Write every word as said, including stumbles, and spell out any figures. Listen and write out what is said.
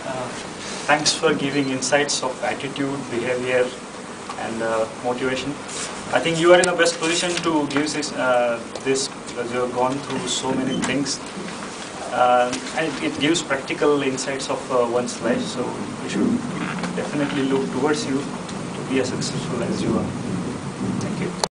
Uh, thanks for giving insights of attitude, behavior, and uh, motivation. I think you are in the best position to give this, uh, this because you have gone through so many things. Uh, and it gives practical insights of uh, one's life, so we should definitely look towards you to be as successful as you are. Thank you.